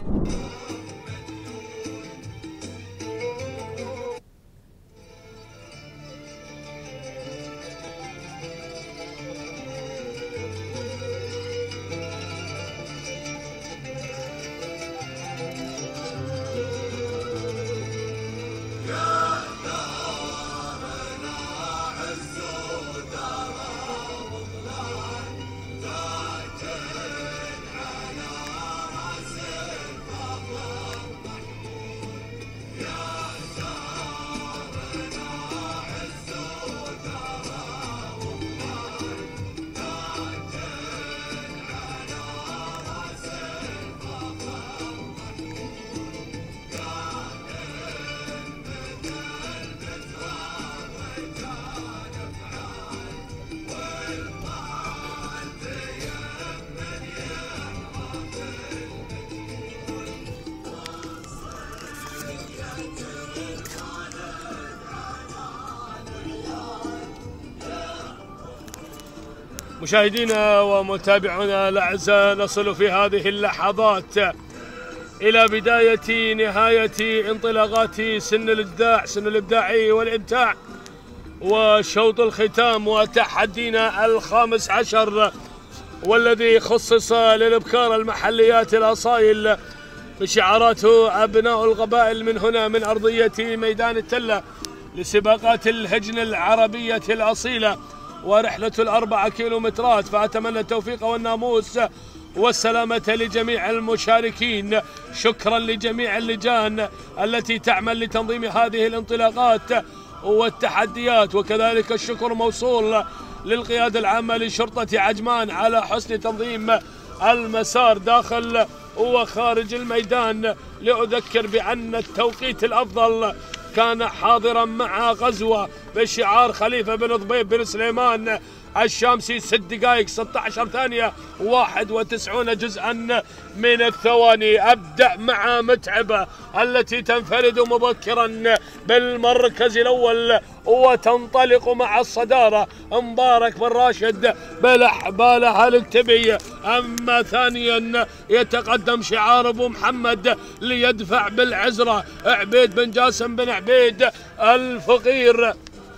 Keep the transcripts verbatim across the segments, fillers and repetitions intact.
مشاهدينا ومتابعونا الأعزاء، نصل في هذه اللحظات إلى بداية نهاية انطلاقات سن الإبداع سن الإبداعي والإمتاع وشوط الختام وتحدينا الخامس عشر، والذي خصص للإبكار المحليات الأصايل بشعاراته أبناء القبائل من هنا من أرضية ميدان التلة لسباقات الهجن العربية الأصيلة ورحلة الأربعة كيلومترات. فأتمنى التوفيق والناموس والسلامة لجميع المشاركين. شكرا لجميع اللجان التي تعمل لتنظيم هذه الانطلاقات والتحديات، وكذلك الشكر موصول للقيادة العامة لشرطة عجمان على حسن تنظيم المسار داخل وخارج الميدان. لأذكر بأن التوقيت الأفضل كان حاضرا مع غزوة بشعار خليفة بن ضبيب بن سليمان الشامسي ست دقائق ستة عشر ثانية واحد وتسعين جزءا من الثواني. أبدأ مع متعبة التي تنفرد مبكرا بالمركز الأول وتنطلق مع الصدارة مبارك بن راشد بالأحبالة الكتبية. أما ثانيا يتقدم شعار أبو محمد ليدفع بالعزرة عبيد بن جاسم بن عبيد الفقير.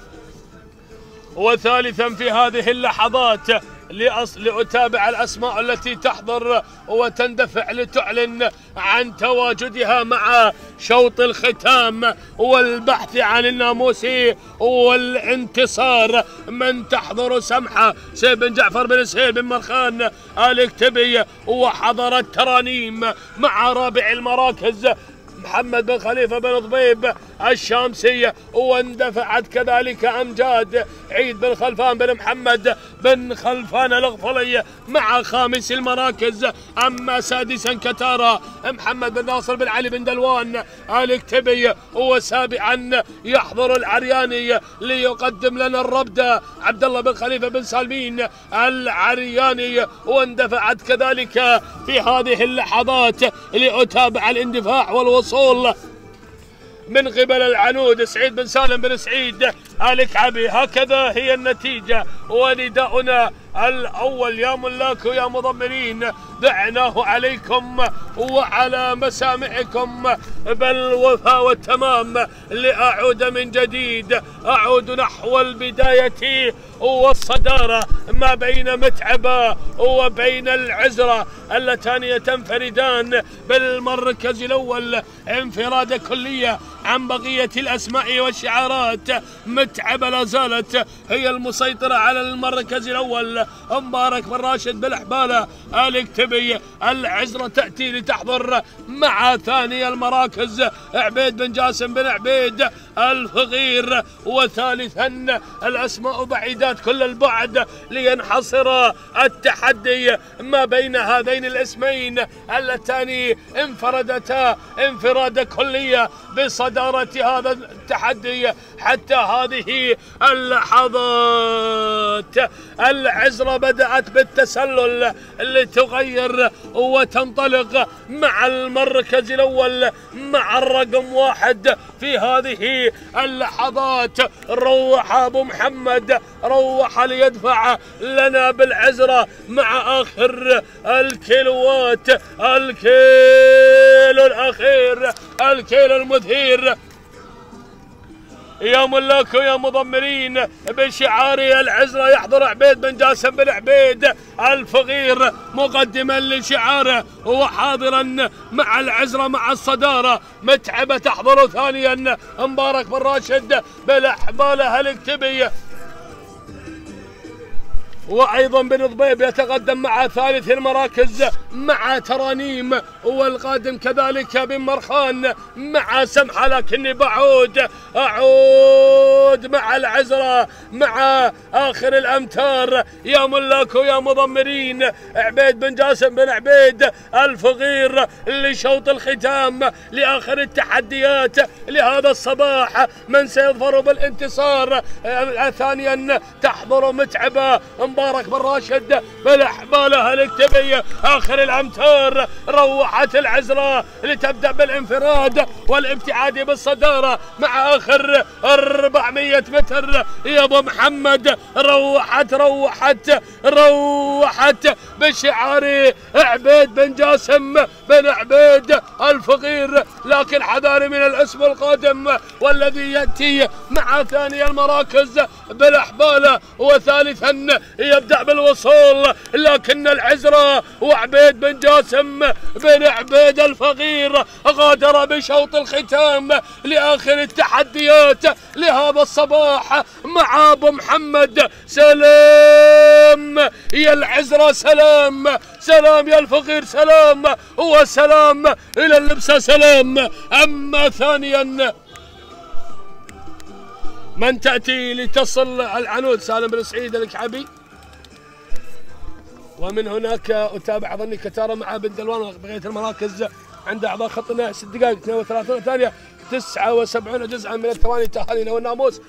وثالثا في هذه اللحظات لأتابع الأسماء التي تحضر وتندفع لتعلن عن تواجدها مع شوط الختام والبحث عن الناموس والانتصار. من تحضر سمحة سيد بن جعفر بن سهيل بن مرخان الكتبي، وحضرت ترانيم مع رابع المراكز محمد بن خليفة بن ضبيب الشامسية، واندفعت كذلك أمجاد عيد بن خلفان بن محمد بن خلفان الغفلي مع خامس المراكز. أما سادسا كتارا محمد بن ناصر بن علي بن دلوان الكتبي، وسابعا يحضر العرياني ليقدم لنا الربدة عبد الله بن خليفة بن سالمين العرياني. واندفعت كذلك في هذه اللحظات لأتابع الاندفاع والوصول من قبل العنود سعيد بن سالم بن سعيد الكعبي. هكذا هي النتيجة ونداؤنا الأول يا ملاك ويا مضمرين، دعناه عليكم وعلى مسامعكم بالوفاء والتمام. لأعود من جديد، أعود نحو البداية والصدارة ما بين متعبة وبين العزرة اللتان ينفردان بالمركز الأول انفرادة كلية عن بقية الأسماء والشعارات. متعبة لا زالت هي المسيطرة على المركز الأول، مبارك بن راشد بالأحبالة الكتبي. العزرة تأتي لتحضر مع ثاني المراكز عبيد بن جاسم بن عبيد الفقير. وثالثا الأسماء بعيدات كل البعد لينحصر التحدي ما بين هذين الاسمين اللتان انفردتا انفرادة كلية بصدارة هذا التحدي حتى هذه اللحظات. العزرة بدأت بالتسلل لتغير وتنطلق مع المركز الأول مع الرقم واحد في هذه اللحظات. روح أبو محمد، روح ليدفع لنا بالعزرة مع آخر الكيلوات الكيلو الأخير الكيل المثير. يا ملاك ويا مضمرين بشعار العزرة يحضر عبيد بن جاسم بن عبيد الفقير مقدما لشعاره وحاضرا مع العزرة مع الصدارة. متعبة تحضر ثانيا مبارك بن راشد بالاحباله الكتبية، وايضا بن ضبيب يتقدم مع ثالث المراكز مع ترانيم، والقادم كذلك بن مرخان مع سمحه. لكني بعود اعود مع العزره مع اخر الامتار. يا ملاك ويا مضمرين عبيد بن جاسم بن عبيد الفقير لشوط الختام لاخر التحديات لهذا الصباح. من سيظفر بالانتصار؟ ثانيا تحضر متعبه مبارك بن راشد بالاحباله الكتبيه. اخر الامتار روحت العزراء لتبدا بالانفراد والابتعاد بالصداره مع اخر أربعمئة متر. يا ابو محمد روحت روحت روحت بشعار عبيد بن جاسم بن عبيد الفقير. لكن حذاري من الاسم القادم والذي ياتي مع ثاني المراكز بالاحباله، وثالثا يبدأ بالوصول. لكن العزرة وعبيد بن جاسم بن عبيد الفقير غادر بشوط الختام لآخر التحديات لهذا الصباح مع أبو محمد. سلام يا العزرة، سلام سلام يا الفقير، سلام وسلام إلى اللبسة، سلام. أما ثانيا من تأتي لتصل العنود سالم بن سعيد الكعبي، ومن هناك أتابع ظني كتارة مع بن دلوان بقية المراكز عند أعضاء خط النهائي ست دقائق اثنين وثلاثين ثانية تسعة وسبعين جزءا من الثواني. تهانينا والناموس